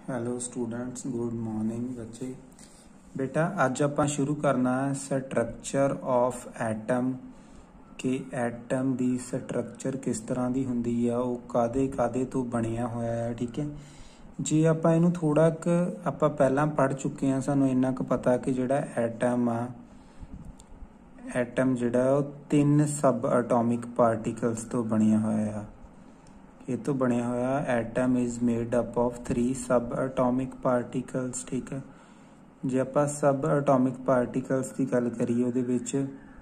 Hello students, good morning बच्चे। बेटा अज आप शुरू करना है स्ट्रक्चर ऑफ एटम कि एटम की स्ट्रक्चर किस तरह की होंदी है, वो कादे कादे तो बनया होया है। ठीक है जी, आप इनू थोड़ा आप पहला पढ़ चुके हैं, सानू इन्ना क पता कि जिहड़ा एटम आ एटम जिहड़ा वो 3 सब एटॉमिक पार्टिकल्स तो बनया होया है। ये तो बनया होया atom is made up of 3 सब एटॉमिक पार्टिकल्स। ठीक है, जे आप सब एटॉमिक पार्टिकल्स की गल करिए उहदे विच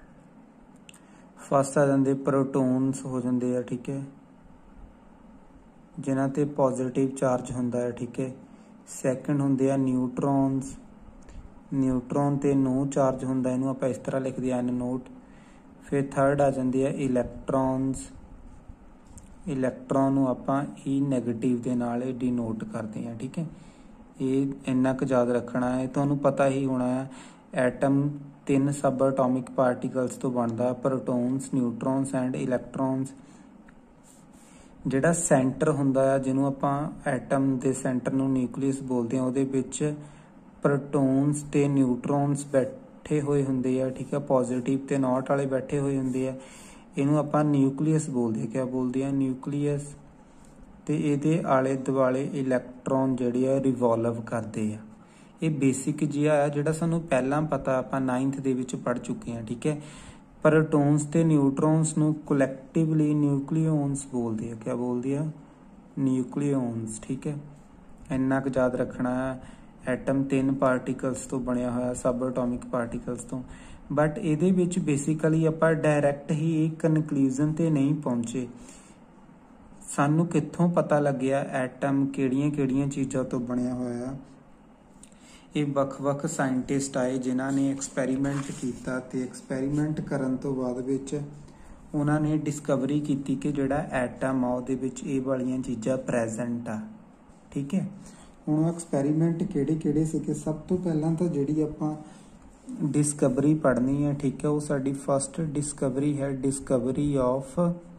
फस्ट आ जाते प्रोटोन्स हो जाते हैं। ठीक है, जिन्हां ते पॉजिटिव चार्ज होंदा है। ठीक है, सैकेंड होंदे आ न्यूट्रॉन्स, न्यूट्रॉन ते नो चार्ज होंदा, इनू आप इस तरह लिखते हैं N0। फिर थर्ड आ जाते हैं इलैक्ट्रॉन्स, इलैक्ट्रॉन आप ई नैगेटिव के नाल डिनोट करते हैं। ठीक है, ये इन्ना क याद रखना है, तुहानू पता ही होना है एटम 3 सब एटॉमिक पार्टिकल्स तो बनता, प्रोटोन्स, न्यूट्रॉन्स एंड इलैक्ट्रॉन्स। जिहड़ा सेंटर हुंदा है जिन्हों आप एटम के सेंटर नू न्यूक्लियस बोलते हैं, उहदे विच प्रोटोन्स ते न्यूट्रॉन्स बैठे हुए हुंदे आ। ठीक है, पॉजिटिव ते नॉट वाले बैठे हुए हुंदे आ, इनू आप न्यूक्लियस बोलते हैं। क्या बोलते हैं? न्यूक्लियस। ते इहदे आले दुआले इलैक्ट्रॉन जिहड़े आ रिवॉल्व करते हैं। ये बेसिक जिहा है जिहड़ा सानू पहला पता, आप 9th दे विच पढ़ चुके हैं। ठीक है, प्रोटोन्स ते न्यूट्रॉन्स नू कलैक्टिवली न्यूक्लियॉन्स बोलते हैं। क्या बोलते हैं? न्यूक्लियॉन्स। ठीक है, इन्ना क याद रखना है। एटम 3 पार्टिकल्स तो बनया होया, सब एटॉमिक पार्टिकल्स तो, बट इहदे विच बेसिकली आप डायरैक्ट ही एक कनकलूजन ते नहीं पहुंचे। सानू कित्थों पता लग्या एटम किहड़ियां किहड़ियां चीज़ों तो बनया होया। ये ਵੱਖ-ਵੱਖ साइंटिस्ट आए जिन्हां ने एक्सपैरीमेंट किया, ते एक्सपैरीमेंट करन तो बाद विच उन्हां ने डिस्कवरी की कि जिहड़ा एटम आ उहदे विच ये वालियां चीज़ां प्रैजेंट आ। ठीक है, हुण एक्सपैरीमेंट किहड़े-किहड़े सीगे? सब तो पहलां तो जिहड़ी आपां डिस्कवरी पढ़नी है। ठीक है, वो साडी फस्ट डिस्कवरी है, डिस्कवरी ऑफ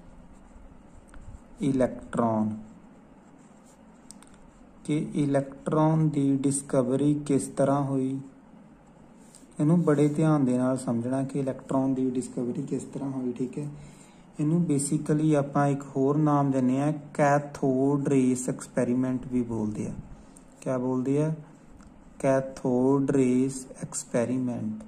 इलैक्ट्रॉन। कि इलैक्ट्रॉन की डिस्कवरी किस तरह हुई, इनू बड़े ध्यान दे नाल समझना कि इलैक्ट्रॉन की डिस्कवरी किस तरह हुई। ठीक है, इनू बेसिकली आप एक होर नाम देने हैं, कैथोड रेस एक्सपैरीमेंट भी बोलते हैं। क्या बोलते हैं? Cathode rays experiment.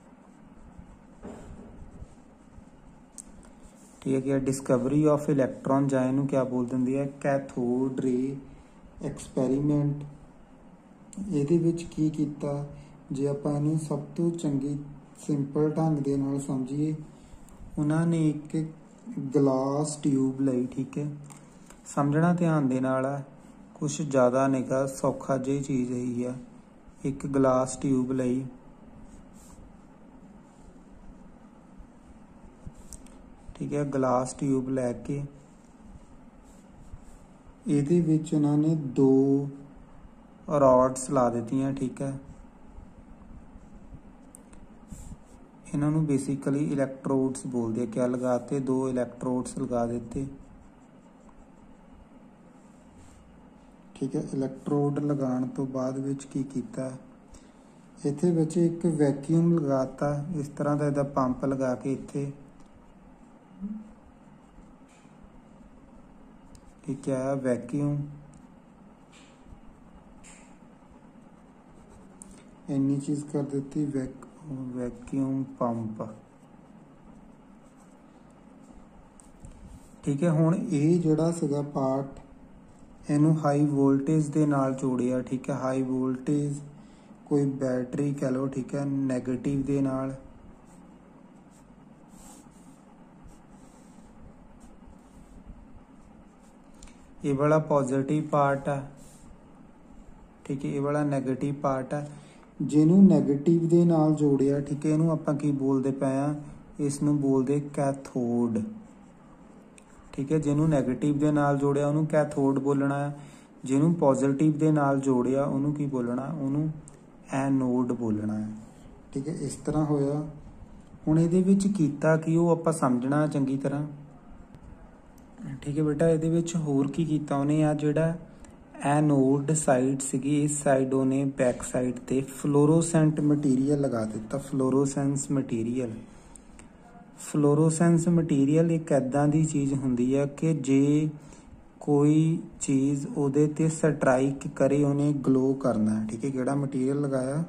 ठीक है, क्या डिस्कवरी ऑफ इलैक्ट्रॉन जाए इनू क्या बोल देंदी है? Cathode ray experiment. ਇਹਦੇ ਵਿੱਚ ਕੀ ਕੀਤਾ, ਜੇ ਆਪਾਂ ਇਹਨੂੰ ਸਭ ਤੋਂ ਚੰਗੀ ਸਿੰਪਲ ਢੰਗ ਦੇ ਨਾਲ ਸਮਝੀਏ, ਉਹਨਾਂ ਨੇ ਇੱਕ ਗਲਾਸ ਟਿਊਬ ਲਈ। ਠੀਕ ਹੈ, ਸਮਝਣਾ ਧਿਆਨ ਦੇ ਨਾਲ ਆ, ਕੁਛ ਜ਼ਿਆਦਾ ਨਿਗਾ ਸੌਖਾ ਜਿਹੀ ਚੀਜ਼ ਹੀ ਆ। ਇੱਕ ਗਲਾਸ ਟਿਊਬ ਲਈ, ठीक है, गलास ट्यूब लैके ਇਹਦੇ ਵਿੱਚ ਉਹਨਾਂ ਨੇ 2 रॉड्स ला ਦਿੱਤੀਆਂ। ठीक है, इन्हों बेसिकली इलैक्ट्रोड्स बोलते हैं। क्या लगाते? 2 इलैक्ट्रोड्स लगा देते। ठीक है, इलैक्ट्रोड लगाने तो बाद विच की कीता, इत्थे विच एक वैक्यूम लगाता, इस तरह का इहदा पंप लगा के इत्थे क्या है? वैक्यूम। इन्नी चीज कर देती वैक्यूम पंप। ठीक है, हुण ये जिहड़ा सीगा पार्ट, इनू हाई वोल्टेज दे नाल जोड़िया। ठीक है, हाई वोल्टेज कोई बैटरी कह लो। ठीक है, नैगेटिव दे नाल, ये वाला पॉजिटिव पार्ट है। ठीक है, ये वाला नैगेटिव पार्ट है, जिन्हों नैगेटिव दे नाल जोड़िया। ठीक है, इनू आपां की बोलते पे आ? इसनू बोलते कैथोड। ठीक है, जिन्हों नैगेटिव दे नाल जोड़िया उन्होंने कैथोड बोलना है, जिन्हों पॉजिटिव दे नाल जोड़िया उन्होंने की बोलना? उन्होंने एनोड बोलना है। ठीक है, इस तरह होया। हुण इहदे विच कीता कि वो आपां समझना चंगी तरह। ठीक है बेटा, ये होर की कीता उन्हें आ जिहड़ा एनोड साइड सीगी, इस साइड ਉਹਨੇ बैक साइड ਤੇ फ्लोरोसेंट मटीरियल लगा ਦਿੱਤਾ। फ्लोरोसेंस मटीरियल, फ्लोरोसेंस मटीरियल एक ऐदां ਦੀ ਚੀਜ਼ ਹੁੰਦੀ ਹੈ ਕਿ ਜੇ ਕੋਈ ਚੀਜ਼ ਉਹਦੇ ਤੇ ਸਟਰਾਈਕ ਕਰੇ ਉਹਨੇ ਗਲੋ ਕਰਨਾ ਹੈ। ਠੀਕ ਹੈ, ਕਿਹੜਾ ਮਟੀਰੀਅਲ ਲਗਾਇਆ?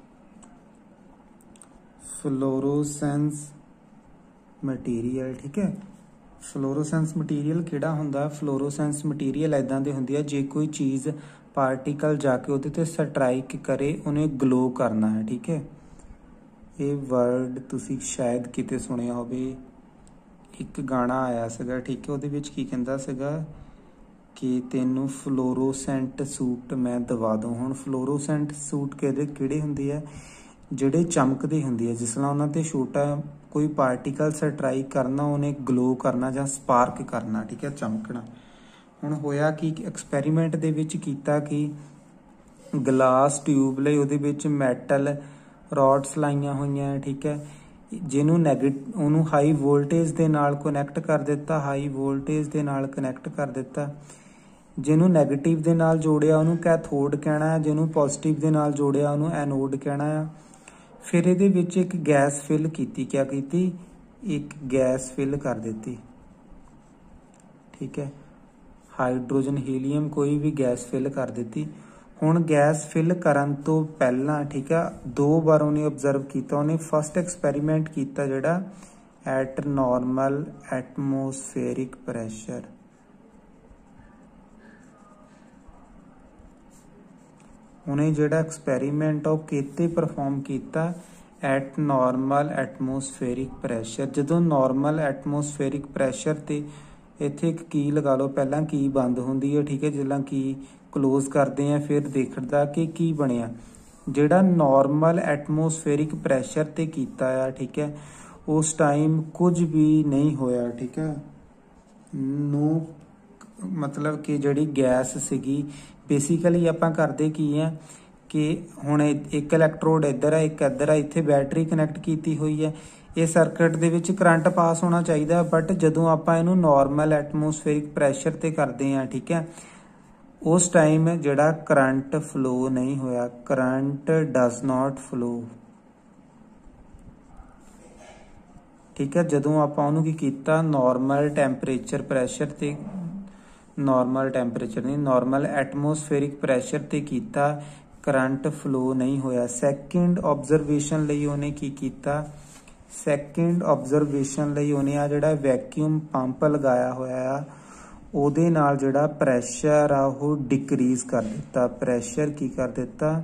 Fluorescence material. ठीक है, फ्लोरोसेंस मटीरियल ਕਿਹੜਾ ਹੁੰਦਾ? फ्लोरोसेंस मटीरियल ਇੱਦਾਂ ਦੇ ਹੁੰਦੀ ਹੈ ਜੇ ਕੋਈ ਚੀਜ਼ ਪਾਰਟੀਕਲ ਜਾ ਕੇ ਉਹਦੇ ਤੇ ਸਟਰਾਈਕ ਕਰੇ ਉਹਨੇ ਗਲੋ ਕਰਨਾ ਹੈ। ਠੀਕ ਹੈ, ਇਹ ਵਰਡ ਤੁਸੀਂ ਸ਼ਾਇਦ ਕਿਤੇ ਸੁਣਿਆ ਹੋਵੇ। ਇੱਕ ਗਾਣਾ ਆਇਆ ਸੀਗਾ, ਠੀਕ ਹੈ, ਉਹਦੇ ਵਿੱਚ ਕੀ ਕਹਿੰਦਾ ਸੀਗਾ ਕਿ ਤੈਨੂੰ ਫਲੋਰੋਸੈਂਟ ਸੂਟ ਮੈਂ ਦਵਾ ਦੂੰ। ਹੁਣ ਫਲੋਰੋਸੈਂਟ ਸੂਟ ਕਿਹੜੇ ਹੁੰਦੇ ਆ? ਜਿਹੜੇ ਚਮਕਦੇ ਹੁੰਦੇ ਆ, ਜਿਸ ਨਾਲ ਉਹਨਾਂ ਤੇ ਛੋਟਾ ਕੋਈ ਪਾਰਟੀਕਲ ਸਟਰਾਈਕ ਕਰਨਾ ਉਹਨੇ ਗਲੋ ਕਰਨਾ ਜਾਂ ਸਪਾਰਕ ਕਰਨਾ। ਠੀਕ ਹੈ, ਚਮਕਣਾ। ਹੁਣ ਹੋਇਆ ਕਿ ਐਕਸਪੈਰੀਮੈਂਟ ਦੇ ਵਿੱਚ ਕੀਤਾ ਕਿ ਗਲਾਸ ਟਿਊਬ ਲਈ ਉਹਦੇ ਵਿੱਚ ਮੈਟਲ ਰੋਡਸ ਲਾਈਆਂ ਹੋਈਆਂ। ਠੀਕ ਹੈ, ਜਿਹਨੂੰ ਉਹਨੂੰ ਹਾਈ ਵੋਲਟੇਜ ਦੇ ਨਾਲ ਕਨੈਕਟ ਕਰ ਦਿੱਤਾ, ਹਾਈ ਵੋਲਟੇਜ ਦੇ ਨਾਲ ਕਨੈਕਟ ਕਰ ਦਿੱਤਾ। ਜਿਹਨੂੰ ਨੈਗੇਟਿਵ ਦੇ ਨਾਲ ਜੋੜਿਆ ਉਹਨੂੰ ਕੈਥੋਡ ਕਹਿਣਾ ਹੈ, ਜਿਹਨੂੰ ਪੋਜ਼ਿਟਿਵ ਦੇ ਨਾਲ ਜੋੜਿਆ ਉਹਨੂੰ ਐਨੋਡ ਕਹਿਣਾ ਆ। ਫਿਰ ਇਹਦੇ ਵਿੱਚ ਇੱਕ ਗੈਸ ਫਿਲ ਕੀਤੀ। ਕਿਆ ਕੀਤੀ? ਇੱਕ ਗੈਸ ਫਿਲ ਕਰ ਦਿੱਤੀ। ਠੀਕ ਹੈ, ਹਾਈਡਰੋਜਨ, ਹੀਲੀਅਮ, ਕੋਈ ਵੀ ਗੈਸ ਫਿਲ ਕਰ ਦਿੱਤੀ। ਹੁਣ ਗੈਸ ਫਿਲ ਕਰਨ ਤੋਂ ਪਹਿਲਾਂ, ਠੀਕ ਹੈ, 2 ਵਾਰ ਉਹਨੇ ਆਬਜ਼ਰਵ ਕੀਤਾ। ਉਹਨੇ ਫਸਟ ਐਕਸਪੈਰੀਮੈਂਟ ਕੀਤਾ ਜਿਹੜਾ ਐਟ ਨੋਰਮਲ ਐਟਮੋਸਫੇਰਿਕ ਪ੍ਰੈਸ਼ਰ। ਉਹਨੇ ਜਿਹੜਾ ਐਕਸਪੈਰੀਮੈਂਟ ਉਹ ਕਿਤੇ ਪਰਫਾਰਮ ਕੀਤਾ? At normal atmospheric pressure. ਜਦੋਂ ਨੋਰਮਲ ਐਟਮੋਸਫੇਰਿਕ ਪ੍ਰੈਸ਼ਰ ਤੇ ਇੱਥੇ ਇੱਕ ਕੀ ਲਗਾ ਲਓ, ਪਹਿਲਾਂ ਕੀ ਬੰਦ ਹੁੰਦੀ ਹੈ। ਠੀਕ ਹੈ, ਜਦੋਂ ਕੀ ਕਲੋਜ਼ ਕਰਦੇ ਆ ਫਿਰ ਦੇਖਦਾ ਕਿ ਕੀ ਬਣਿਆ। ਜਿਹੜਾ ਨੋਰਮਲ ਐਟਮੋਸਫੇਰਿਕ ਪ੍ਰੈਸ਼ਰ ਤੇ ਕੀਤਾ ਆ, ਠੀਕ ਹੈ, ਉਸ ਟਾਈਮ ਕੁਝ ਵੀ ਨਹੀਂ ਹੋਇਆ। ਠੀਕ ਹੈ, ਨੋ, ਮਤਲਬ ਕਿ ਜਿਹੜੀ ਗੈਸ ਸੀਗੀ, ਬੇਸਿਕਲੀ ਆਪਾਂ ਕਰਦੇ ਕੀ ਆ ਕਿ ਹੁਣ ਇੱਕ ਇਲੈਕਟ੍ਰੋਡ ਇੱਧਰ ਆ, ਇੱਕ ਇੱਧਰ ਆ, ਇੱਥੇ ਬੈਟਰੀ ਕਨੈਕਟ ਕੀਤੀ ਹੋਈ ਹੈ। ਇਹ ਸਰਕਟ ਦੇ ਵਿੱਚ ਕਰੰਟ ਪਾਸ ਹੋਣਾ ਚਾਹੀਦਾ, ਬਟ ਜਦੋਂ ਆਪਾਂ ਇਹਨੂੰ ਨੋਰਮਲ ਐਟਮੋਸਫੇਰਿਕ ਪ੍ਰੈਸ਼ਰ ਤੇ ਕਰਦੇ ਆ, ਠੀਕ ਹੈ, ਉਸ ਟਾਈਮ ਜਿਹੜਾ ਕਰੰਟ ਫਲੋ ਨਹੀਂ ਹੋਇਆ। Current does not flow. ਠੀਕ ਹੈ, ਜਦੋਂ ਆਪਾਂ ਉਹਨੂੰ ਕੀ ਕੀਤਾ? ਨੋਰਮਲ ਟੈਂਪਰੇਚਰ ਪ੍ਰੈਸ਼ਰ ਤੇ, ਨੋਰਮਲ ਟੈਂਪਰੇਚਰ ਨਹੀਂ, ਨੋਰਮਲ ਐਟਮੋਸਫੇਰਿਕ ਪ੍ਰੈਸ਼ਰ ਤੇ ਕੀਤਾ, ਕਰੰਟ ਫਲੋ ਨਹੀਂ ਹੋਇਆ। ਸੈਕਿੰਡ ਆਬਜ਼ਰਵੇਸ਼ਨ ਲਈ ਉਹਨੇ ਕੀ ਕੀਤਾ? ਸੈਕਿੰਡ ਆਬਜ਼ਰਵੇਸ਼ਨ ਲਈ ਉਹਨੇ ਆ ਜਿਹੜਾ ਵੈਕਿਊਮ ਪੰਪ ਲਗਾਇਆ ਹੋਇਆ ਆ ਉਹਦੇ ਨਾਲ ਜਿਹੜਾ ਪ੍ਰੈਸ਼ਰ ਆ ਉਹ ਡਿਕਰੀਜ਼ ਕਰ ਦਿੱਤਾ। ਪ੍ਰੈਸ਼ਰ ਕੀ ਕਰ ਦਿੱਤਾ?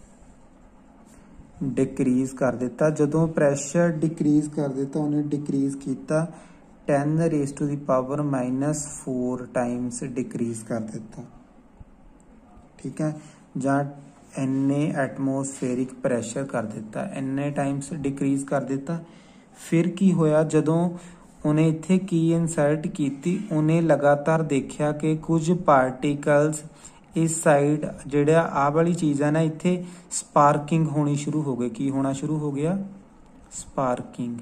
ਡਿਕਰੀਜ਼ ਕਰ ਦਿੱਤਾ। ਜਦੋਂ ਪ੍ਰੈਸ਼ਰ ਡਿਕਰੀਜ਼ ਕਰ ਦਿੱਤਾ, ਉਹਨੇ ਡਿਕਰੀਜ਼ ਕੀਤਾ 10⁻⁻⁴ ਟਾਈਮਸ ਡਿਕਰੀਜ਼ ਕਰ ਦਿੱਤਾ। ਠੀਕ ਹੈ, ਜਾਂ ਇੰਨੇ ਐਟਮੋਸਫੇਰਿਕ ਪ੍ਰੈਸ਼ਰ ਕਰ ਦਿੱਤਾ, ਇੰਨੇ ਟਾਈਮਸ ਡਿਕਰੀਜ਼ ਕਰ ਦਿੱਤਾ। ਫਿਰ ਕੀ ਹੋਇਆ? ਜਦੋਂ ਉਹਨੇ ਇੱਥੇ ਕੀ ਇਨਸਰਟ ਕੀਤੀ, ਉਹਨੇ ਲਗਾਤਾਰ ਦੇਖਿਆ ਕਿ ਕੁਝ ਪਾਰਟੀਕਲਸ ਇਸ ਸਾਈਡ, ਜਿਹੜਾ ਆਹ ਵਾਲੀ ਚੀਜ਼ ਹੈ ਨਾ, ਇੱਥੇ ਸਪਾਰਕਿੰਗ ਹੋਣੀ ਸ਼ੁਰੂ ਹੋ ਗਈ। ਕੀ ਹੋਣਾ ਸ਼ੁਰੂ ਹੋ ਗਿਆ? ਸਪਾਰਕਿੰਗ।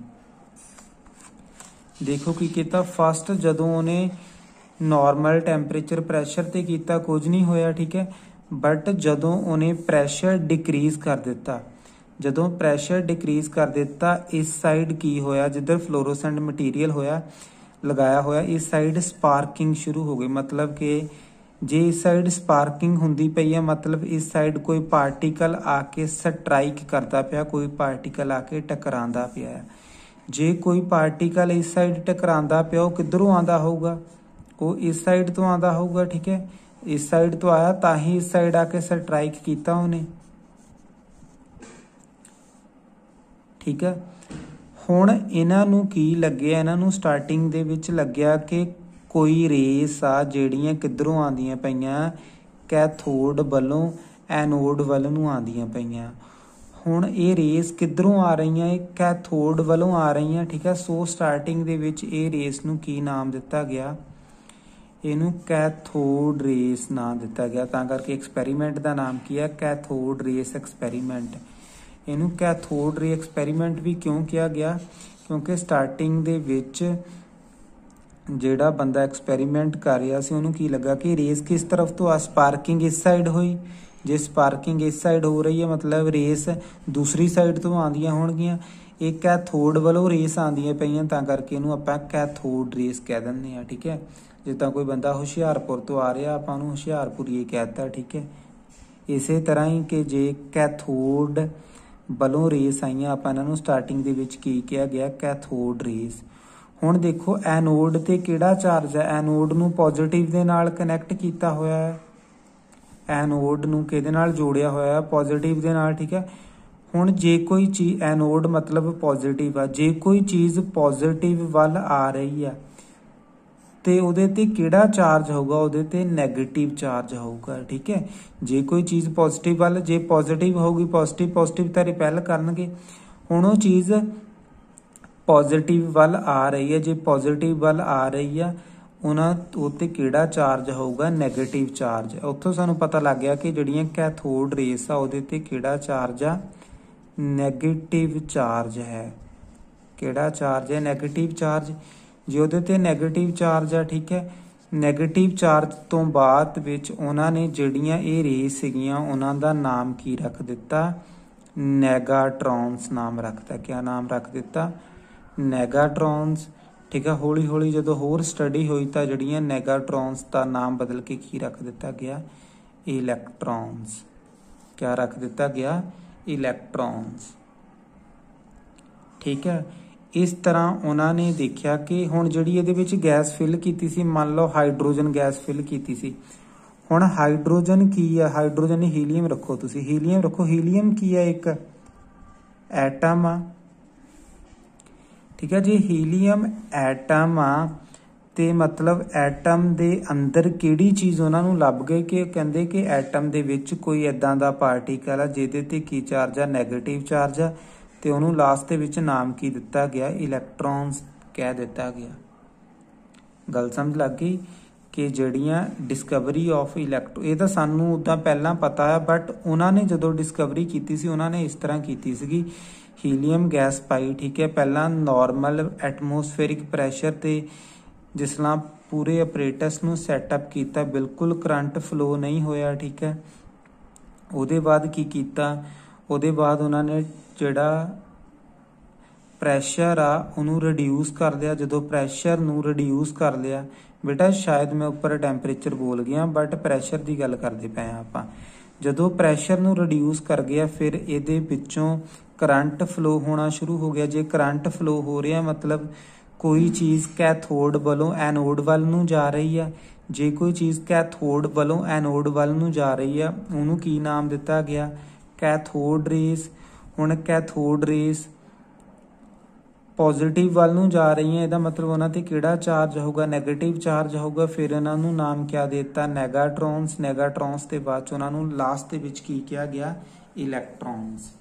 ਦੇਖੋ ਕੀ ਕੀਤਾ? ਫਸਟ ਜਦੋਂ ਉਹਨੇ ਨੋਰਮਲ ਟੈਂਪਰੇਚਰ ਪ੍ਰੈਸ਼ਰ ਤੇ ਕੀਤਾ ਕੁਝ ਨਹੀਂ ਹੋਇਆ। ਠੀਕ ਹੈ, ਬਟ ਜਦੋਂ ਉਹਨੇ ਪ੍ਰੈਸ਼ਰ ਡਿਕਰੀਜ਼ ਕਰ ਦਿੱਤਾ, ਜਦੋਂ ਪ੍ਰੈਸ਼ਰ ਡਿਕਰੀਜ਼ ਕਰ ਦਿੱਤਾ, ਇਸ ਸਾਈਡ ਕੀ ਹੋਇਆ? ਜਿੱਧਰ ਫਲੋਰੋਸੈਂਟ ਮਟੀਰੀਅਲ ਹੋਇਆ ਲਗਾਇਆ ਹੋਇਆ, ਇਸ ਸਾਈਡ ਸਪਾਰਕਿੰਗ ਸ਼ੁਰੂ ਹੋ ਗਈ। ਮਤਲਬ ਕਿ ਜੇ ਇਸ ਸਾਈਡ ਸਪਾਰਕਿੰਗ ਹੁੰਦੀ ਪਈ ਹੈ, ਮਤਲਬ ਇਸ ਸਾਈਡ ਕੋਈ ਪਾਰਟੀਕਲ ਆ ਕੇ ਸਟਰਾਈਕ ਕਰਦਾ ਪਿਆ, ਕੋਈ ਪਾਰਟੀਕਲ ਆ ਕੇ ਟਕਰਾਉਂਦਾ ਪਿਆ। ਜੇ ਕੋਈ ਪਾਰਟੀਕਲ ਇਸ ਸਾਈਡ ਟਕਰਾਉਂਦਾ ਪਿਆ, ਉਹ ਕਿੱਧਰੋਂ ਆਉਂਦਾ ਹੋਊਗਾ? ਉਹ ਇਸ ਸਾਈਡ ਤੋਂ ਆਉਂਦਾ ਹੋਊਗਾ। ਠੀਕ ਹੈ, ਇਸ ਸਾਈਡ ਤੋਂ ਆਇਆ ਤਾਂ ਹੀ ਇਸ ਸਾਈਡ ਆ ਕੇ ਸਟਰਾਈਕ ਕੀਤਾ ਉਹਨੇ। ਠੀਕ ਹੈ, ਹੁਣ ਇਹਨਾਂ ਨੂੰ ਕੀ ਲੱਗਿਆ? ਇਹਨਾਂ ਨੂੰ ਸਟਾਰਟਿੰਗ ਦੇ ਵਿੱਚ ਲੱਗਿਆ ਕਿ ਕੋਈ ਰੇਸ ਆ ਜਿਹੜੀਆਂ ਕਿੱਧਰੋਂ ਆਉਂਦੀਆਂ ਪਈਆਂ? ਕੈਥੋਡ ਵੱਲੋਂ ਐਨੋਡ ਵੱਲ ਨੂੰ ਆਉਂਦੀਆਂ ਪਈਆਂ। ਹੁਣ ਇਹ ਰੇਸ ਕਿੱਧਰੋਂ ਆ ਰਹੀਆਂ? ਇਹ ਕੈਥੋਡ ਵੱਲੋਂ ਆ ਰਹੀਆਂ। ਠੀਕ ਹੈ, ਸੋ ਸਟਾਰਟਿੰਗ ਦੇ ਵਿੱਚ ਇਹ ਰੇਸ ਨੂੰ ਕੀ ਨਾਮ ਦਿੱਤਾ ਗਿਆ? ਇਹਨੂੰ ਕੈਥੋਡ ਰੇਸ ਨਾਮ ਦਿੱਤਾ ਗਿਆ। ਤਾਂ ਕਰਕੇ ਐਕਸਪੈਰੀਮੈਂਟ ਦਾ ਨਾਮ ਕੀ ਹੈ? Cathode rays experiment. ਇਹਨੂੰ ਕੈਥੋਡ ਰੇ ਐਕਸਪੈਰੀਮੈਂਟ ਵੀ ਕਿਉਂ ਕਿਹਾ ਗਿਆ? ਕਿਉਂਕਿ ਸਟਾਰਟਿੰਗ ਦੇ ਵਿੱਚ ਜਿਹੜਾ ਬੰਦਾ ਐਕਸਪੈਰੀਮੈਂਟ ਕਰ ਰਿਹਾ ਸੀ ਉਹਨੂੰ ਕੀ ਲੱਗਾ ਕਿ ਰੇਸ ਕਿਸ ਤਰਫ ਤੋਂ ਆ, ਸਪਾਰਕਿੰਗ ਇਸ ਸਾਈਡ ਹੋਈ। ਜੇ ਸਪਾਰਕਿੰਗ ਇਸ ਸਾਈਡ ਹੋ ਰਹੀ ਹੈ ਮਤਲਬ ਰੇਸ ਦੂਸਰੀ ਸਾਈਡ ਤੋਂ ਆਉਂਦੀਆਂ ਹੋਣਗੀਆਂ। ਇਹ ਕੈਥੋਡ ਵੱਲੋਂ ਰੇਸ ਆਉਂਦੀਆਂ ਪਈਆਂ ਤਾਂ ਕਰਕੇ ਇਹਨੂੰ ਆਪਾਂ ਕੈਥੋਡ ਰੇਸ ਕਹਿ ਦਿੰਦੇ ਹਾਂ। ਠੀਕ ਹੈ, ਜਿੱਦਾਂ ਕੋਈ ਬੰਦਾ ਹੁਸ਼ਿਆਰਪੁਰ ਤੋਂ ਆ ਰਿਹਾ ਆਪਾਂ ਉਹਨੂੰ ਹੁਸ਼ਿਆਰਪੁਰੀ ਕਹਿ ਦਿੱਤਾ। ਠੀਕ ਹੈ, ਇਸੇ ਤਰ੍ਹਾਂ ਹੀ ਕਿ ਜੇ ਕੈਥੋਡ ਵੱਲੋਂ ਰੇਸ ਆਈਆਂ ਆਪਾਂ ਇਹਨਾਂ ਨੂੰ ਸਟਾਰਟਿੰਗ ਦੇ ਵਿੱਚ ਕੀ ਕਿਹਾ ਗਿਆ, ਕੈਥੋਡ ਰੇਸ। ਹੁਣ ਦੇਖੋ ਐਨੋਡ ਤੇ ਕਿਹੜਾ ਚਾਰਜ ਹੈ, ਐਨੋਡ ਨੂੰ ਪੋਜ਼ਿਟਿਵ ਦੇ ਨਾਲ ਕਨੈਕਟ ਕੀਤਾ ਹੋਇਆ ਹੈ, ਐਨੋਡ ਨੂੰ ਕਿਹਦੇ ਨਾਲ ਜੋੜਿਆ ਹੋਇਆ ਹੈ, ਪੋਜ਼ਿਟਿਵ ਦੇ ਨਾਲ। ਠੀਕ ਹੈ, ਹੁਣ ਜੇ ਕੋਈ ਚੀਜ਼, ਐਨੋਡ ਮਤਲਬ ਪੋਜ਼ਿਟਿਵ ਆ, ਜੇ ਕੋਈ ਚੀਜ਼ ਪੋਜ਼ਿਟਿਵ ਵੱਲ ਆ ਰਹੀ ਆ ਤੇ ਉਹਦੇ ਤੇ ਕਿਹੜਾ ਚਾਰਜ ਹੋਊਗਾ, ਉਹਦੇ ਤੇ ਨੈਗੇਟਿਵ ਚਾਰਜ ਹੋਊਗਾ। ਠੀਕ ਹੈ, ਜੇ ਕੋਈ ਚੀਜ਼ ਪੋਜ਼ਿਟਿਵ ਵੱਲ, ਜੇ ਪੋਜ਼ਿਟਿਵ ਹੋਊਗੀ ਪੋਜ਼ਿਟਿਵ ਤਾਂ ਰਿਪੈਲ ਕਰਨਗੇ। ਹੁਣ ਉਹ ਚੀਜ਼ ਪੋਜ਼ਿਟਿਵ ਵੱਲ ਆ ਰਹੀ ਹੈ, ਜੇ ਪੋਜ਼ਿਟਿਵ ਵੱਲ ਆ ਰਹੀ ਆ ਉਹਨਾਂ ਉੱਤੇ ਕਿਹੜਾ ਚਾਰਜ ਹੋਊਗਾ, ਨੈਗੇਟਿਵ ਚਾਰਜ। ਉੱਥੋਂ ਸਾਨੂੰ ਪਤਾ ਲੱਗ ਗਿਆ ਕਿ ਜਿਹੜੀਆਂ ਕੈਥੋਡ ਰੇਸ ਆ ਉਹਦੇ ਤੇ ਕਿਹੜਾ ਚਾਰਜ ਆ, ਨੈਗੇਟਿਵ ਚਾਰਜ ਹੈ। ਕਿਹੜਾ ਚਾਰਜ ਹੈ, ਨੈਗੇਟਿਵ ਚਾਰਜ। ਜੇ ਉਹਦੇ ਤੇ ਨੈਗੇਟਿਵ ਚਾਰਜ ਆ, ਠੀਕ ਹੈ, ਨੈਗੇਟਿਵ ਚਾਰਜ ਤੋਂ ਬਾਅਦ ਵਿੱਚ ਉਹਨਾਂ ਨੇ ਜਿਹੜੀਆਂ ਇਹ ਰੇਸ ਸੀਗੀਆਂ ਉਹਨਾਂ ਦਾ ਨਾਮ ਕੀ ਰੱਖ ਦਿੱਤਾ, ਨੈਗਾਟ੍ਰੋਨਸ ਨਾਮ ਰੱਖਤਾ। ਕਿਆ ਨਾਮ ਰੱਖ ਦਿੱਤਾ, ਨੈਗਾਟ੍ਰੋਨਸ। ਠੀਕ ਹੈ, ਹੌਲੀ ਹੌਲੀ ਜਦੋਂ ਹੋਰ ਸਟੱਡੀ ਹੋਈ ਤਾਂ ਜਿਹੜੀਆਂ ਨੈਗਾਟ੍ਰੋਨਸ ਦਾ ਨਾਮ ਬਦਲ ਕੇ ਕੀ ਰੱਖ ਦਿੱਤਾ ਗਿਆ, ਇਲੈਕਟ੍ਰੋਨਸ। ਕਿਆ ਰੱਖ ਦਿੱਤਾ ਗਿਆ, ਇਲੈਕਟ੍ਰੋਨਸ। ਠੀਕ ਹੈ, ਇਸ ਤਰ੍ਹਾਂ ਉਹਨਾਂ ਨੇ ਦੇਖਿਆ ਕਿ ਹੁਣ ਜਿਹੜੀ ਇਹਦੇ ਵਿੱਚ ਗੈਸ ਫਿਲ ਕੀਤੀ ਸੀ, ਮੰਨ ਲਓ ਹਾਈਡਰੋਜਨ ਗੈਸ ਫਿਲ ਕੀਤੀ ਸੀ। ਹੁਣ ਹਾਈਡਰੋਜਨ ਕੀ ਆ, ਹਾਈਡਰੋਜਨ ਹੀਲੀਅਮ ਰੱਖੋ, ਤੁਸੀਂ ਹੀਲੀਅਮ ਰੱਖੋ। ਹੀਲੀਅਮ ਕੀ ਆ, ਇੱਕ ਐਟਮ ਆ। ਠੀਕ ਹੈ, ਜੇ ਹੀਲੀਅਮ ਐਟਮ ਆ ਤੇ ਮਤਲਬ ਐਟਮ ਦੇ ਅੰਦਰ ਕਿਹੜੀ ਚੀਜ਼ ਉਹਨਾਂ ਨੂੰ ਲੱਭ ਗਈ ਕਿ ਕਹਿੰਦੇ ਕਿ ਐਟਮ ਦੇ ਵਿੱਚ ਕੋਈ ਇਦਾਂ ਦਾ ਪਾਰਟੀਕਲ ਆ ਜਿਹਦੇ ਤੇ ਕੀ ਚਾਰਜ ਆ, ਨੈਗੇਟਿਵ ਚਾਰਜ ਆ, ਤੇ ਉਹਨੂੰ ਲਾਸਟ ਦੇ ਵਿੱਚ ਨਾਮ ਕੀ ਦਿੱਤਾ ਗਿਆ, ਇਲੈਕਟ੍ਰੋਨਸ ਕਹਿ ਦਿੱਤਾ ਗਿਆ। ਗੱਲ ਸਮਝ ਲੱਗ ਗਈ ਕਿ ਜਿਹੜੀਆਂ ਡਿਸਕਵਰੀ ਆਫ ਇਹ ਤਾਂ ਸਾਨੂੰ ਉਦਾਂ ਪਹਿਲਾਂ ਪਤਾ ਹੈ, ਬਟ ਉਹਨਾਂ ਨੇ ਜਦੋਂ ਡਿਸਕਵਰੀ ਕੀਤੀ ਸੀ ਉਹਨਾਂ ਨੇ ਇਸ ਤਰ੍ਹਾਂ ਕੀਤੀ ਸੀਗੀ, ਹੀਲੀਅਮ ਗੈਸ ਪਾਈ। ਠੀਕ ਹੈ, ਪਹਿਲਾਂ ਨਾਰਮਲ ਐਟਮੋਸਫੇਰਿਕ ਪ੍ਰੈਸ਼ਰ ਤੇ ਜਿਸ ਤਰ੍ਹਾਂ ਪੂਰੇ ਆਪਰੇਟਸ ਨੂੰ ਸੈਟਅਪ ਕੀਤਾ, ਬਿਲਕੁਲ ਕਰੰਟ ਫਲੋ ਨਹੀਂ ਹੋਇਆ। ਠੀਕ ਹੈ, ਉਹਦੇ ਬਾਅਦ ਕੀ ਕੀਤਾ, ਉਹਦੇ ਬਾਅਦ ਉਹਨਾਂ ਨੇ ਜਿਹੜਾ ਪ੍ਰੈਸ਼ਰ ਆ ਉਹਨੂੰ ਰਿਡਿਊਸ ਕਰ ਲਿਆ। ਜਦੋਂ ਪ੍ਰੈਸ਼ਰ ਨੂੰ ਰਿਡਿਊਸ ਕਰ ਲਿਆ, ਬੇਟਾ ਸ਼ਾਇਦ ਮੈਂ ਉੱਪਰ ਟੈਂਪਰੇਚਰ ਬੋਲ ਗਿਆ ਬਟ ਪ੍ਰੈਸ਼ਰ ਦੀ ਗੱਲ ਕਰਦੇ ਪਏ ਆ ਆਪਾਂ। ਜਦੋਂ ਪ੍ਰੈਸ਼ਰ ਨੂੰ ਰਿਡਿਊਸ ਕਰ ਗਿਆ ਫਿਰ ਇਹਦੇ ਵਿੱਚੋਂ ਕਰੰਟ ਫਲੋ ਹੋਣਾ ਸ਼ੁਰੂ ਹੋ ਗਿਆ। ਜੇ ਕਰੰਟ ਫਲੋ ਹੋ ਰਿਹਾ ਮਤਲਬ ਕੋਈ ਚੀਜ਼ ਕੈਥੋਡ ਵੱਲੋਂ ਐਨੋਡ ਵੱਲ ਨੂੰ ਜਾ ਰਹੀ ਆ। ਜੇ ਕੋਈ ਚੀਜ਼ ਕੈਥੋਡ ਵੱਲੋਂ ਐਨੋਡ ਵੱਲ ਨੂੰ ਜਾ ਰਹੀ ਆ ਉਹਨੂੰ ਕੀ ਨਾਮ ਦਿੱਤਾ ਗਿਆ, ਕੈਥੋਡ ਰੇਸ। ਹੁਣ ਕੈਥੋਡ ਰੇਸ ਪੋਜ਼ਿਟਿਵ ਵੱਲ ਨੂੰ ਜਾ ਰਹੀਆਂ, ਇਹਦਾ ਮਤਲਬ ਉਹਨਾਂ ਤੇ ਕਿਹੜਾ ਚਾਰਜ ਹੋਊਗਾ, ਨੈਗੇਟਿਵ ਚਾਰਜ ਹੋਊਗਾ। ਫਿਰ ਇਹਨਾਂ ਨੂੰ ਨਾਮ ਕਿਆ ਦੇ ਦਿੱਤਾ, ਨੈਗਾਟ੍ਰੋਨਸ। ਨੈਗਾਟ੍ਰੋਨਸ ਦੇ ਬਾਅਦ ਚ ਉਹਨਾਂ ਨੂੰ ਲਾਸਟ ਦੇ ਵਿੱਚ ਕੀ ਕਿਹਾ ਗਿਆ, ਇਲੈਕਟ੍ਰੋਨਸ।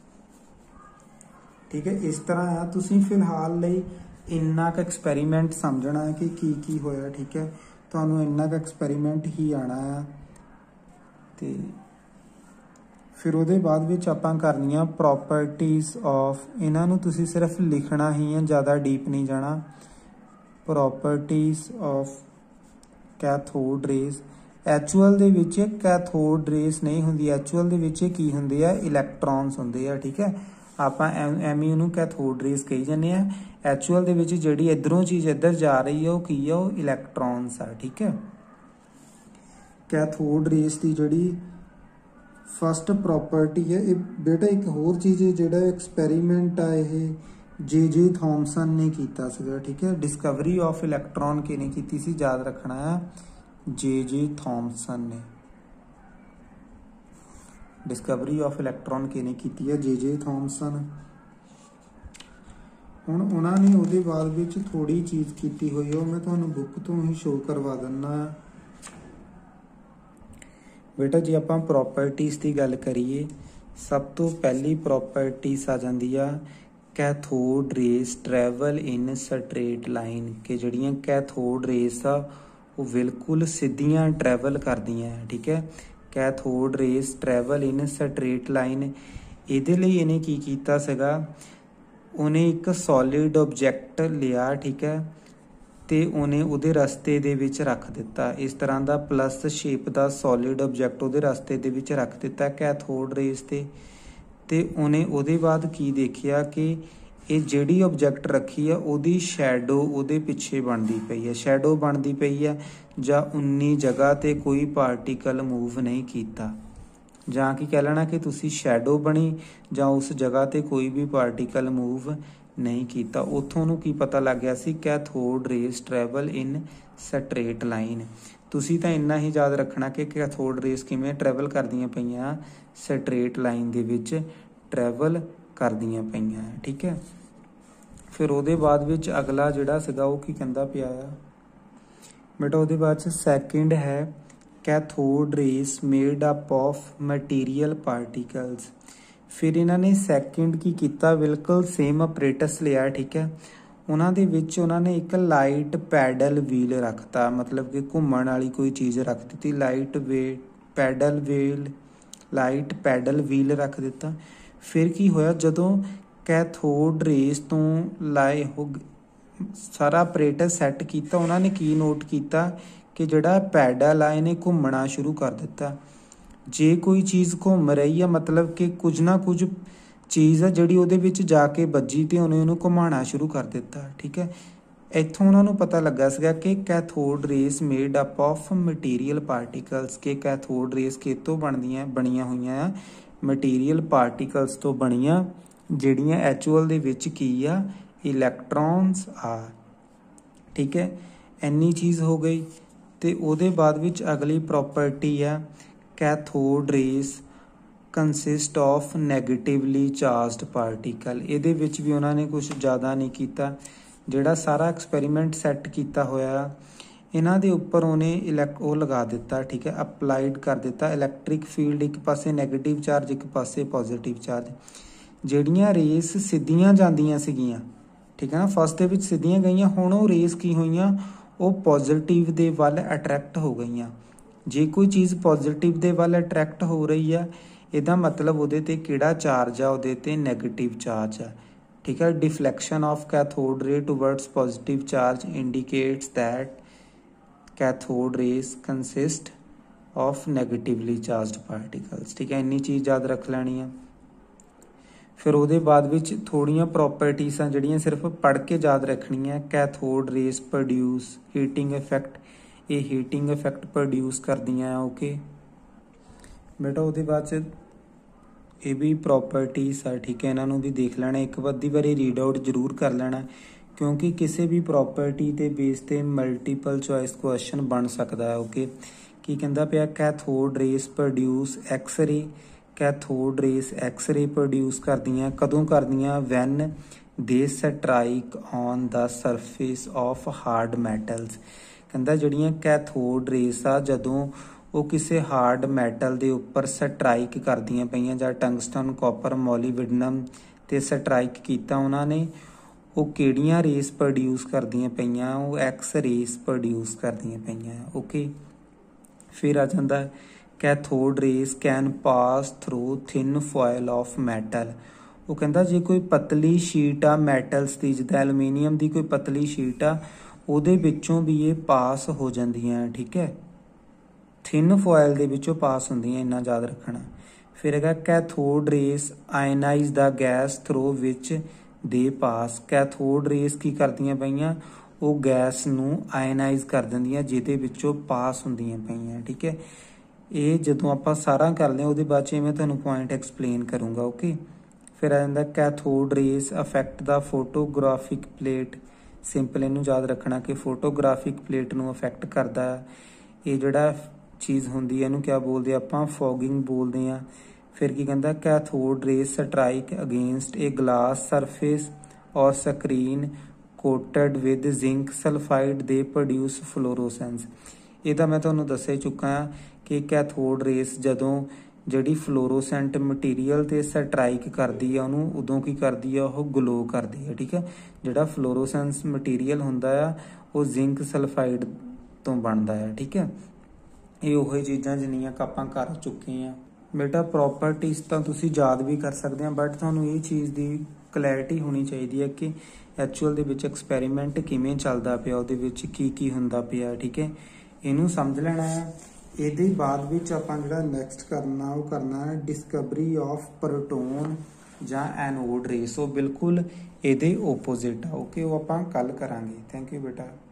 ਠੀਕ ਹੈ, ਇਸ ਤਰ੍ਹਾਂ ਆ। ਤੁਸੀਂ ਫਿਲਹਾਲ ਲਈ ਇੰਨਾ ਕੁ ਐਕਸਪੈਰੀਮੈਂਟ ਸਮਝਣਾ ਹੈ ਕਿ ਕੀ ਹੋਇਆ। ਠੀਕ ਹੈ, ਤੁਹਾਨੂੰ ਇੰਨਾ ਕੁ ਐਕਸਪੈਰੀਮੈਂਟ ਹੀ ਆਉਣਾ ਆ ਤੇ ਫਿਰ ਉਹਦੇ ਬਾਅਦ ਵਿੱਚ ਆਪਾਂ ਕਰਨੀਆਂ ਪ੍ਰੋਪਰਟੀਜ਼ ਆਫ। ਇਹਨਾਂ ਨੂੰ ਤੁਸੀਂ ਸਿਰਫ ਲਿਖਣਾ ਹੀ ਹੈ, ਜ਼ਿਆਦਾ ਡੀਪ ਨਹੀਂ ਜਾਣਾ। Properties of cathode rays. Actual ਦੇ ਵਿੱਚ ਕੈਥੋਡ ਰੇਸ ਨਹੀਂ ਹੁੰਦੀ, ਐਕਚੁਅਲ ਦੇ ਵਿੱਚ ਕੀ ਹੁੰਦੇ ਆ, ਇਲੈਕਟ੍ਰੋਨਸ ਹੁੰਦੇ ਆ। ਠੀਕ ਹੈ, ਆਪਾਂ ਐਵੇਂ ਉਹਨੂੰ ਕੈਥੋਡ ਰੇਸ ਕਹੀ ਜਾਂਦੇ ਆ। ਐਕਚੁਅਲ ਦੇ ਵਿੱਚ ਜਿਹੜੀ ਇਧਰੋਂ ਚੀਜ਼ ਇੱਧਰ ਜਾ ਰਹੀ ਹੈ ਉਹ ਕੀ ਆ, ਉਹ ਇਲੈਕਟ੍ਰੋਨਸ ਆ। ਠੀਕ ਹੈ, ਕੈਥੋਡ ਰੇਸ ਦੀ ਜਿਹੜੀ ਫਸਟ ਪ੍ਰੋਪਰਟੀ ਹੈ ਇਹ ਬੇਟਾ ਇੱਕ ਹੋਰ ਚੀਜ਼ ਹੈ, ਜਿਹੜਾ ਐਕਸਪੈਰੀਮੈਂਟ ਆ ਇਹ ਜੇ ਥਾਮਸਨ ਨੇ ਕੀਤਾ ਸੀਗਾ। ਠੀਕ ਹੈ, ਡਿਸਕਵਰੀ ਆਫ ਇਲੈਕਟ੍ਰੋਨ ਕਿਹਨੇ ਕੀਤੀ ਸੀ, ਯਾਦ ਰੱਖਣਾ ਆ, ਜੇ ਥਾਮਸਨ ਨੇ। ਡਿਸਕਵਰੀ ਆਫ ਇਲੈਕਟ੍ਰੋਨ ਕਿਹਨੇ ਕੀਤੀ ਹੈ, ਜੇ ਥਾਮਸਨ। ਹੁਣ ਉਹਨਾਂ ਨੇ ਉਹਦੇ ਬਾਅਦ ਵਿੱਚ ਥੋੜੀ ਚੀਜ਼ ਕੀਤੀ ਹੋਈ ਉਹ ਮੈਂ ਤੁਹਾਨੂੰ ਬੁੱਕ ਤੋਂ ਹੀ ਸ਼ੋ ਕਰਵਾ ਦਿੰਦਾ। ਬੇਟਾ ਜੇ ਆਪਾਂ ਪ੍ਰੋਪਰਟੀਜ਼ ਦੀ ਗੱਲ ਕਰੀਏ, ਸਭ ਤੋਂ ਪਹਿਲੀ ਪ੍ਰੋਪਰਟੀਜ਼ ਆ ਜਾਂਦੀ ਆ cathode rays travel in straight line. ਕਿ ਜਿਹੜੀਆਂ ਕੈਥੋਡ ਰੇਸ ਆ ਉਹ ਬਿਲਕੁਲ ਸਿੱਧੀਆਂ ਟਰੈਵਲ ਕਰਦੀਆਂ। ਠੀਕ ਹੈ, cathode rays travel in straight line. ਇਹਦੇ ਲਈ ਇਹਨੇ ਕੀ ਕੀਤਾ ਸੀਗਾ, ਉਹਨੇ ਇੱਕ ਸੋਲਿਡ ਆਬਜੈਕਟ ਲਿਆ। ਠੀਕ ਹੈ, ਤੇ ਉਹਨੇ ਉਹਦੇ ਰਸਤੇ ਦੇ ਵਿੱਚ ਰੱਖ ਦਿੱਤਾ। ਇਸ ਤਰ੍ਹਾਂ ਦਾ ਪਲੱਸ ਸ਼ੇਪ ਦਾ ਸੋਲਿਡ ਆਬਜੈਕਟ ਉਹਦੇ ਰਸਤੇ ਦੇ ਵਿੱਚ ਰੱਖ ਦਿੱਤਾ ਕੈਥੋਡ ਰੇਜ਼ ਤੇ ਉਹਨੇ ਉਹਦੇ ਬਾਅਦ ਕੀ ਦੇਖਿਆ ਕਿ ਇਹ ਜਿਹੜੀ ਆਬਜੈਕਟ ਰੱਖੀ ਆ ਉਹਦੀ ਸ਼ੈਡੋ ਉਹਦੇ ਪਿੱਛੇ ਬਣਦੀ ਪਈ ਹੈ, ਸ਼ੈਡੋ ਬਣਦੀ ਪਈ ਹੈ ਜਾਂ 19 ਜਗ੍ਹਾ ਤੇ ਕੋਈ ਪਾਰਟੀਕਲ ਮੂਵ ਨਹੀਂ ਕੀਤਾ, ਜਾਂ ਕੀ ਕਹਿ ਲੈਣਾ ਕਿ ਤੁਸੀਂ ਸ਼ੈਡੋ ਬਣੀ ਜਾਂ ਉਸ ਜਗ੍ਹਾ ਤੇ ਕੋਈ ਵੀ ਪਾਰਟੀਕਲ ਮੂਵ ਨਹੀਂ ਕੀਤਾ। ਉੱਥੋਂ ਨੂੰ ਕੀ ਪਤਾ ਲੱਗ ਗਿਆ ਸੀ, cathode rays travel in straight line. ਤੁਸੀਂ ਤਾਂ ਇੰਨਾ ਹੀ ਯਾਦ ਰੱਖਣਾ ਕਿ ਕੈਥੋਡ ਰੇਜ਼ ਕਿਵੇਂ ਟਰੈਵਲ ਕਰਦੀਆਂ ਪਈਆਂ, ਸਟ੍ਰੇਟ ਲਾਈਨ ਦੇ ਵਿੱਚ ਟਰੈਵਲ ਕਰਦੀਆਂ ਪਈਆਂ, ਠੀਕ ਹੈ। ਫਿਰ ਉਹਦੇ ਬਾਅਦ ਵਿੱਚ ਅਗਲਾ ਜਿਹੜਾ ਸੀਗਾ ਉਹ ਕੀ ਕਹਿੰਦਾ ਪਿਆ ਆ ਬੇਟਾ, ਉਹਦੇ ਬਾਅਦ 'ਚ ਸੈਕਿੰਡ ਹੈ cathode rays made up of material particles. ਫਿਰ ਇਹਨਾਂ ਨੇ ਸੈਕਿੰਡ ਕੀ ਕੀਤਾ, ਬਿਲਕੁਲ ਸੇਮ ਆਪਰੇਟਸ ਲਿਆ, ਠੀਕ ਹੈ। ਉਹਨਾਂ ਦੇ ਵਿੱਚ ਉਹਨਾਂ ਨੇ ਇੱਕ ਲਾਈਟ ਪੈਡਲ ਵੀਲ ਰੱਖਤਾ, ਮਤਲਬ ਕਿ ਘੁੰਮਣ ਵਾਲੀ ਕੋਈ ਚੀਜ਼ ਰੱਖ ਦਿੱਤੀ, ਲਾਈਟ ਪੈਡਲ ਵੀਲ ਰੱਖ ਦਿੱਤਾ। ਫਿਰ ਕੀ ਹੋਇਆ, ਜਦੋਂ ਕੈਥੋਡ ਰੇਜ਼ ਤੋਂ ਲਾਏ ਉਹ ਸਾਰਾ ਆਪਰੇਟਸ ਸੈੱਟ ਕੀਤਾ, ਉਹਨਾਂ ਨੇ ਕੀ ਨੋਟ ਕੀਤਾ ਕਿ ਜਿਹੜਾ ਪੈਡਲ ਆ ਇਹਨੇ ਘੁੰਮਣਾ ਸ਼ੁਰੂ ਕਰ ਦਿੱਤਾ। ਜੇ ਕੋਈ ਚੀਜ਼ ਘੁੰਮ ਰਹੀ ਆ ਮਤਲਬ ਕਿ ਕੁਝ ਨਾ ਕੁਝ ਚੀਜ਼ ਆ ਜਿਹੜੀ ਉਹਦੇ ਵਿੱਚ ਜਾ ਕੇ ਵੱਜੀ ਤੇ ਉਹਨੇ ਉਹਨੂੰ ਘੁਮਾਉਣਾ ਸ਼ੁਰੂ ਕਰ ਦਿੱਤਾ, ਠੀਕ ਹੈ। ਇੱਥੋਂ ਉਹਨਾਂ ਨੂੰ ਪਤਾ ਲੱਗਾ ਸੀਗਾ ਕਿ cathode rays made up of material particles, ਕਿ ਕੈਥੋਡ ਰੇਜ਼ ਕਿਤੋਂ ਬਣੀਆਂ ਹੋਈਆਂ ਆ, ਮਟੀਰੀਅਲ ਪਾਰਟੀਕਲਸ ਤੋਂ ਬਣੀਆਂ, ਜਿਹੜੀਆਂ ਐਕਚੁਅਲ ਦੇ ਵਿੱਚ ਕੀ ਆ, ਇਲੈਕਟ੍ਰੋਨਸ ਆ, ਠੀਕ ਹੈ। ਇੰਨੀ ਚੀਜ਼ ਹੋ ਗਈ। ਤੇ ਉਹਦੇ ਬਾਅਦ ਵਿੱਚ ਅਗਲੀ ਪ੍ਰੋਪਰਟੀ ਆ cathode rays consist of negatively charged particle. ਇਹਦੇ ਵਿੱਚ ਵੀ ਉਹਨਾਂ ਨੇ ਕੁਝ ਜ਼ਿਆਦਾ ਨਹੀਂ ਕੀਤਾ, ਜਿਹੜਾ ਸਾਰਾ ਐਕਸਪੈਰੀਮੈਂਟ ਸੈੱਟ ਕੀਤਾ ਹੋਇਆ ਇਹਨਾਂ ਦੇ ਉੱਪਰ ਉਹਨੇ ਉਹ ਲਗਾ ਦਿੱਤਾ, ਠੀਕ ਹੈ, ਅਪਲਾਈਡ ਕਰ ਦਿੱਤਾ ਇਲੈਕਟ੍ਰਿਕ ਫੀਲਡ, ਇੱਕ ਪਾਸੇ ਨੈਗੇਟਿਵ ਚਾਰਜ ਇੱਕ ਪਾਸੇ ਪੋਜ਼ਿਟਿਵ ਚਾਰਜ। ਜਿਹੜੀਆਂ ਰੇਜ਼ ਸਿੱਧੀਆਂ ਜਾਂਦੀਆਂ ਸੀਗੀਆਂ, ਠੀਕ ਹੈ ਨਾ, ਫਸਟ ਦੇ ਵਿੱਚ ਸਿੱਧੀਆਂ ਗਈਆਂ, ਹੁਣ ਉਹ ਰੇਜ਼ ਕੀ ਹੋਈਆਂ, ਉਹ ਪੋਜ਼ਿਟਿਵ ਦੇ ਵੱਲ ਅਟਰੈਕਟ ਹੋ ਗਈਆਂ। ਜੇ ਕੋਈ ਚੀਜ਼ ਪੋਜ਼ਿਟਿਵ ਦੇ ਵੱਲ ਅਟਰੈਕਟ ਹੋ ਰਹੀ ਆ, ਇਹਦਾ ਮਤਲਬ ਉਹਦੇ ਤੇ ਕਿਹੜਾ ਚਾਰਜ ਆ, ਉਹਦੇ ਤੇ ਨੈਗੇਟਿਵ ਚਾਰਜ ਆ, ਠੀਕ ਹੈ। ਡਿਫਲੈਕਸ਼ਨ of cathode ray towards positive charge indicates that cathode rays consist of negatively charged particles, ਠੀਕ ਹੈ। ਇੰਨੀ ਚੀਜ਼ ਯਾਦ ਰੱਖ ਲੈਣੀ ਆ। ਫਿਰ ਉਹਦੇ ਬਾਅਦ ਵਿੱਚ ਥੋੜੀਆਂ ਪ੍ਰੋਪਰਟੀਜ਼ ਆ ਜਿਹੜੀਆਂ ਸਿਰਫ ਪੜ੍ਹ ਕੇ ਯਾਦ ਰੱਖਣੀਆਂ। Cathode rays produce heating effect, ਇਹ ਹੀਟਿੰਗ ਇਫੈਕਟ ਪ੍ਰੋਡਿਊਸ ਕਰਦੀਆਂ ਆ, ਓਕੇ ਬੇਟਾ। ਉਹਦੇ ਬਾਅਦ 'ਚ ਇਹ ਵੀ ਪ੍ਰੋਪਰਟੀਜ਼ ਆ, ਠੀਕ ਹੈ, ਇਹਨਾਂ ਨੂੰ ਵੀ ਦੇਖ ਲੈਣਾ, ਇੱਕ ਅੱਧੀ ਵਾਰੀ ਰੀਡ ਆਊਟ ਜ਼ਰੂਰ ਕਰ ਲੈਣਾ, ਕਿਉਂਕਿ ਕਿਸੇ ਵੀ ਪ੍ਰੋਪਰਟੀ ਦੇ ਬੇਸ 'ਤੇ ਮਲਟੀਪਲ ਚੋਇਸ ਕੁਐਸਚਨ ਬਣ ਸਕਦਾ ਹੈ, ਓਕੇ। ਕੀ ਕਹਿੰਦਾ ਪਿਆ, cathode rays produce X ray, cathode rays X ray produce ਕਰਦੀਆਂ, ਕਦੋਂ ਕਰਦੀਆਂ, when they strike on the surface of hard metals. ਕਹਿੰਦਾ ਜਿਹੜੀਆਂ ਕੈਥੋਡ ਰੇਜ਼ ਆ ਜਦੋਂ ਉਹ ਕਿਸੇ ਹਾਰਡ ਮੈਟਲ ਦੇ ਉੱਪਰ ਸਟਰਾਈਕ ਕਰਦੀਆਂ ਪਈਆਂ, ਜਾਂ ਟੰਗਸਟਨ, ਕਾਪਰ, ਮੋਲੀਬਡਨਮ ਤੇ ਸਟਰਾਈਕ ਕੀਤਾ ਉਹਨਾਂ ਨੇ, ਉਹ ਕਿਹੜੀਆਂ ਰੇਜ਼ ਪ੍ਰੋਡਿਊਸ ਕਰਦੀਆਂ ਪਈਆਂ, ਉਹ ਐਕਸ ਰੇਜ਼ ਪ੍ਰੋਡਿਊਸ ਕਰਦੀਆਂ ਪਈਆਂ, ਓਕੇ। ਫਿਰ ਆ ਜਾਂਦਾ cathode rays can pass through thin foil of metal. ਉਹ ਕਹਿੰਦਾ ਜੇ ਕੋਈ ਪਤਲੀ ਸ਼ੀਟ ਆ ਮੈਟਲਸ ਦੀ, ਜਿੱਦਾਂ ਐਲੂਮੀਨੀਅਮ ਦੀ ਕੋਈ ਪਤਲੀ ਸ਼ੀਟ ਆ, ਉਹਦੇ ਵਿੱਚੋਂ ਵੀ ਇਹ ਪਾਸ ਹੋ ਜਾਂਦੀਆਂ, ਠੀਕ ਹੈ, ਥਿਨ ਫੋਇਲ ਦੇ ਵਿੱਚੋਂ ਪਾਸ ਹੁੰਦੀਆਂ, ਇੰਨਾ ਯਾਦ ਰੱਖਣਾ। ਫਿਰ ਹੈਗਾ cathode rays ionise the gas through which they pass. ਕੈਥੋਡ raise ਕੀ ਕਰਦੀਆਂ ਪਈਆਂ, ਉਹ ਗੈਸ ਨੂੰ ਆਇਨਾਈਜ਼ ਕਰ ਦਿੰਦੀਆਂ ਜਿਹਦੇ ਵਿੱਚੋਂ ਪਾਸ ਹੁੰਦੀਆਂ ਪਈਆਂ, ਠੀਕ ਹੈ। ਇਹ ਜਦੋਂ ਆਪਾਂ ਸਾਰਾ ਕਰਦੇ ਹਾਂ ਉਹਦੇ ਬਾਅਦ 'ਚ ਮੈਂ ਤੁਹਾਨੂੰ ਪੁਆਇੰਟ ਐਕਸਪਲੇਨ ਕਰੂੰਗਾ, ਓਕੇ। ਫਿਰ ਆ ਜਾਂਦਾ cathode rays affect the photographic plate. Simple ਇਹਨੂੰ ਯਾਦ ਰੱਖਣਾ ਕਿ ਫੋਟੋਗ੍ਰਾਫਿਕ ਪਲੇਟ ਨੂੰ ਅਫੈਕਟ ਕਰਦਾ। ਇਹ ਜਿਹੜਾ ਚੀਜ਼ ਹੁੰਦੀ ਹੈ ਇਹਨੂੰ ਕਿਆ ਬੋਲਦੇ ਆਪਾਂ, ਫੋਗਿੰਗ ਬੋਲਦੇ ਆ। ਫਿਰ ਕੀ ਕਹਿੰਦਾ, cathode rays strike against a glass surface or screen coated with zinc sulphide they produce fluorescence. ਇਹ ਤਾਂ ਮੈਂ ਤੁਹਾਨੂੰ ਦੱਸ ਹੀ ਚੁੱਕਾ ਹਾਂ ਕਿ ਕੈਥੋਡ ਰੇਜ਼ ਜਦੋਂ ਜਿਹੜੀ ਫਲੋਰੋਸੈਂਟ ਮਟੀਰੀਅਲ ਤੇ ਸਟਰਾਈਕ ਕਰਦੀ ਆ ਉਹਨੂੰ, ਉਦੋਂ ਕੀ ਕਰਦੀ ਆ, ਉਹ ਗਲੋ ਕਰਦੀ ਆ, ਠੀਕ ਹੈ। ਜਿਹੜਾ ਫਲੋਰੋਸੈਂਸ ਮਟੀਰੀਅਲ ਹੁੰਦਾ ਆ ਉਹ ਜ਼ਿੰਕ ਸਲਫਾਈਡ ਤੋਂ ਬਣਦਾ ਆ, ਠੀਕ ਹੈ। ਇਹ ਉਹੀ ਚੀਜ਼ਾਂ ਜਿੰਨੀਆਂ ਕਿ ਆਪਾਂ ਕਰ ਚੁੱਕੇ ਹਾਂ ਬੇਟਾ। ਪ੍ਰੋਪਰਟੀਜ਼ ਤਾਂ ਤੁਸੀਂ ਯਾਦ ਵੀ ਕਰ ਸਕਦੇ ਆ, ਬਟ ਤੁਹਾਨੂੰ ਇਹ ਚੀਜ਼ ਦੀ ਕਲੈਰਿਟੀ ਹੋਣੀ ਚਾਹੀਦੀ ਹੈ ਕਿ ਐਕਚੁਅਲ ਦੇ ਵਿੱਚ ਐਕਸਪੈਰੀਮੈਂਟ ਕਿਵੇਂ ਚੱਲਦਾ ਪਿਆ, ਉਹਦੇ ਵਿੱਚ ਕੀ ਕੀ ਹੁੰਦਾ ਪਿਆ, ਠੀਕ ਹੈ। ਇਹਨੂੰ ਸਮਝ ਲੈਣਾ ਹੈ। ਇਹਦੇ ਬਾਅਦ ਵਿੱਚ ਆਪਾਂ ਜਿਹੜਾ ਨੈਕਸਟ ਕਰਨਾ ਉਹ ਕਰਨਾ ਹੈ ਡਿਸਕਵਰੀ ਆਫ ਪ੍ਰੋਟੋਨ ਜਾਂ ਐਨੋਡ ਰੇ। ਸੋ ਬਿਲਕੁਲ ਇਹਦੇ ਓਪੋਜ਼ਿਟ ਆ, ਓਕੇ, ਉਹ ਆਪਾਂ ਕੱਲ ਕਰਾਂਗੇ। ਥੈਂਕ ਯੂ ਬੇਟਾ।